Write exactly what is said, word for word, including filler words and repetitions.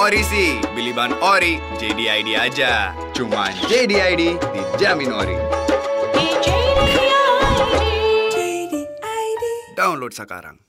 ori sih, beli ban ori, J D I D aja. Cuman J D I D dijamin ori. Download sekarang.